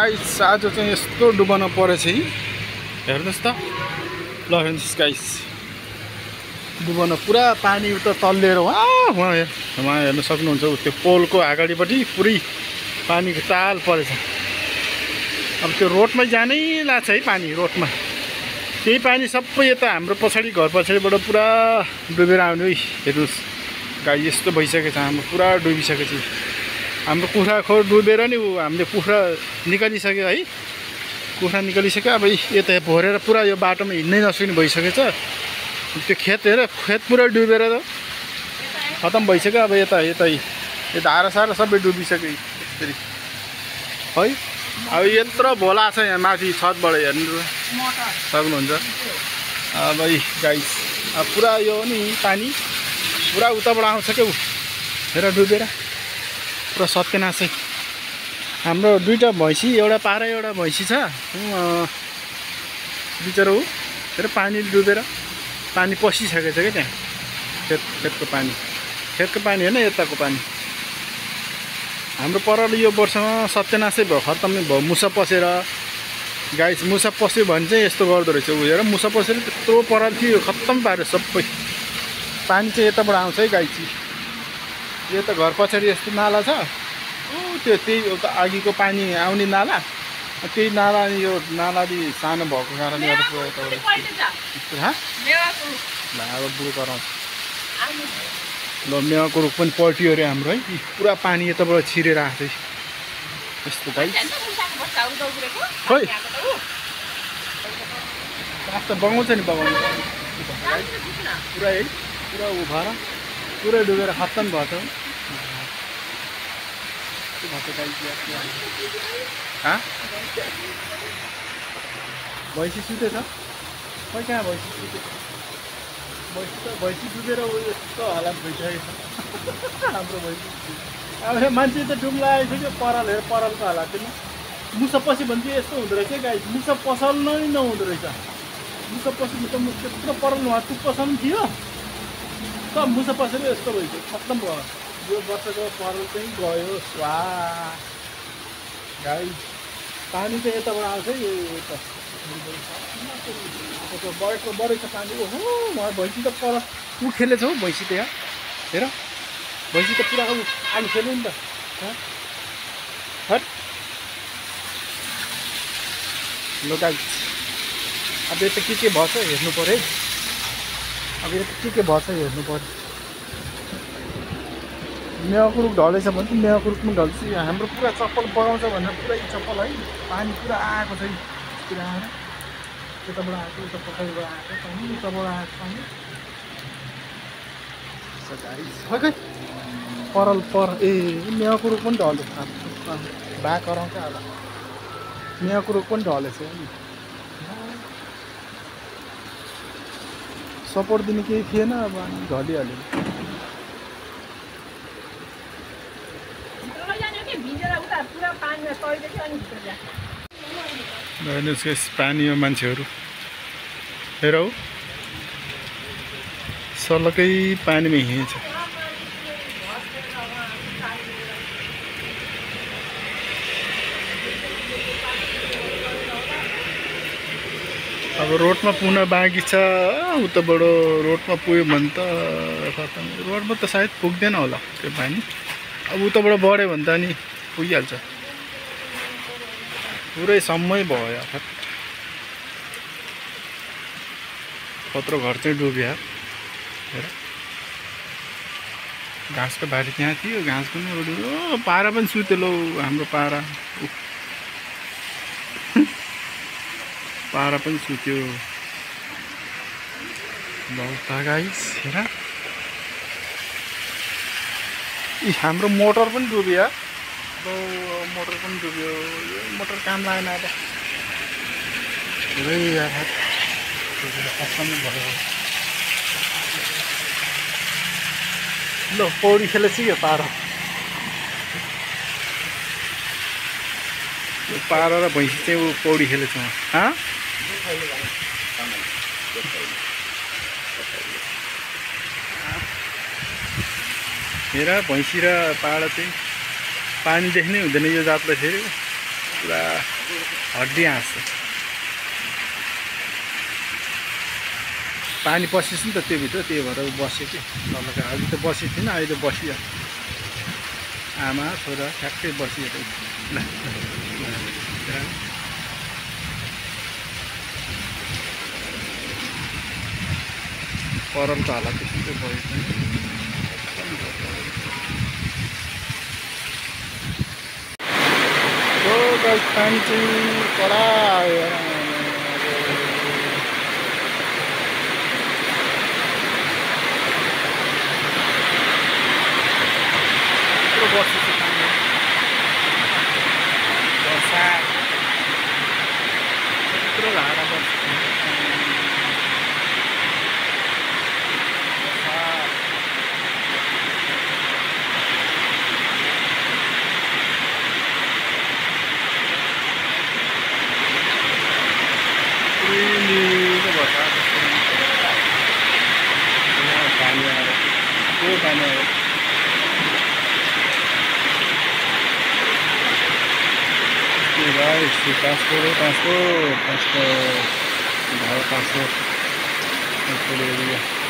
Guys आज चाहिँ यस्तो डुबन परेछ है हेर्नुस् त ल हेर्नुस् गाइस डुबन पुरा पानी उता तल्लिएर वहाँ हेर्न सक्नुहुन्छ त्यो पोलको अगाडिपट्टि पुरै पानीको ताल परेछ। अब त्यो रोडमै जानै लाग्छ है पानी रोडमा त्यही पानी सबै यता हाम्रो पछाडि घर पछाडिबाट पुरा डुबेर आउने है। हेर्नुस् गाई यस्तो भइसकेछ हाम्रो पुरा डुबिसकेछ हाम्रो कुखुरा खोर डुबेर नि हामीले कुखुरा निकालिसक्यो है कुखुरा निकालिसक्यो। अब यता भरेर पुरा यो बाटोमा हिँड्नै नसक्ने भइसकेछ। त्यो खेत हेर खेत पुरा डुबेर त खतम भइसक्यो। अब यता यता यो धारा सारा सबै डुबिसक्यो यसरी है। अब यत्रो भोला छ यहाँ माथि छतबाट हेर्नु सक्नुहुन्छ। अब गाइस अब पुरा यो नि पानी पुरा उताबाट आउँछ क्या हेर डुबेर पुरा सत्यनाशै। हाम्रो दुईटा भैँसी एउटा पारा एउटा भैँसी छ बिचरा हो हेर पानी डुबेर पानी पसिसकेको छ क्या त्यहाँ खेतको पानी होइन यताको पानी। हाम्रो परले यो वर्षमा सत्यनाशै भयो खत्तमै भयो। मुसा पसेर गाइस मुसा पस्यो भने चाहिँ यस्तो गर्दो रहेछ उ हेर मुसा पसेर त्यत्रो परल थियो खत्तम पार्यो सबै पानी चाहिँ यताबाट आउँछ है गाइस। यो त घर पछाडि यस्तो नाला छ त्यो त्यही एउटा अघिको पानी आउने नाला त्यही नाला यो नालाले सानो भएको कारणले गर्दा पुरा यताबाट अब बुढो कराउँछ ल मेवाको रुख पनि पल्टियो अरे हाम्रो है पुरा पानी यताबाट छिरेर आएको छ यस्तो गाइस खै त बगाउँछ नि बगाउनु पुरा है पुरा उभएर पुरै डुबेर खत्तम भयो त भैँसी सुतेछ खै कहाँ भैँसी सुते भैँसी डुबेर यस्तो हालत भइसकेको छ हाम्रो भैँसी। अब मान्छे त डुब्ला आइसक्यो पराल हेर परालको हालत पनि मुसा पस्यो भने चाहिँ यस्तो हुँदो रहेछ गाई मुसा पसल्नै नहुँदो रहेछ। मुसा पस्यो त त्यत्रो पराल टुप्प पसल्नु थियो सब मुसा पसेर यस्तो भइसक्यो खत्तम भयो। यो वर्षको पराल चाहिँ गयो स्वा गाई पानी चाहिँ यताबाट आउँछ है यो बढेको पानी ओहो उहाँ भैँसी त पर खेलेछ हौ भैँसी त यहाँ हेर भैँसी त पुरा आलु खेल्यो नि त हट ल गाई। अब यता के भएछ हेर्नु पऱ्यो है अब यता के भएछ हेर्नु पऱ्यो। मेवाको रुख ढलेछ भने त मेवाको रुख पनि ढल्छ। हाम्रो पुरा चप्पल बगाउँछ भनेर पुरै चप्पल है पानी पुरा आएको छ पुरा आएर यताबाट आएको उता पछाडिबाट आएको पानी उताबाट आएको पानी खै खै परल ए मेवाको रुख पनि ढलेछ भा कराउँछ होला मेवाको रुख पनि ढलेछ सपोर्ट दिने केही थिएन अब ढलिहाल्यो। हेर्नुहोस् पानीमा मान्छेहरू हेर हौ सलकै पानीमा हिँडेछ। अब रोडमा पुग्न बाँकी छ उताबाट रोडमा पुग्यो भने त खतम। रोडमा त सायद पुग्दैन होला त्यो पानी अब उताबाट बढ्यो भने त अनि पुगिहाल्छ पुरै समय भयो यार कत्रो घर चाहिँ डुब्यो यार हेर घाँसको बारी त्यहाँ थियो घाँस पनि अब डुब्यो पारा पनि सुत्यो लो हाम्रो पारा पारा पनि सुत्यो बहुत गाइस हेर हाम्रो मोटर पनि डुब्यो यार मोटर पनि डुब्यो मोटर काम लागेन अब पुरै यार खत्तम भयो। ल पौडी खेलेछ यो पारा यो पारा र भैँसी चाहिँ ऊ पौडी खेलेछ हेर भैँसी र पारा चाहिँ पानी देख्नै हुँदैन यो जातलाई फेरि पुरा हड्डी हाँस्छ पानी पसिस् नि त त्यो भित्र त्यही भएर बस्यो कि ललका अहिले त बसेको थिएन अहिले बसियो आमा छोरा ठ्याक्कै बसिएको ल परलको हालत त्यस्तै भयो पानी चाहिँ कडा बसेको पानी वर्षा यत्रो धारा बसेको पानी आएर को पानी आयो guys, transport, transport, transport, transport area.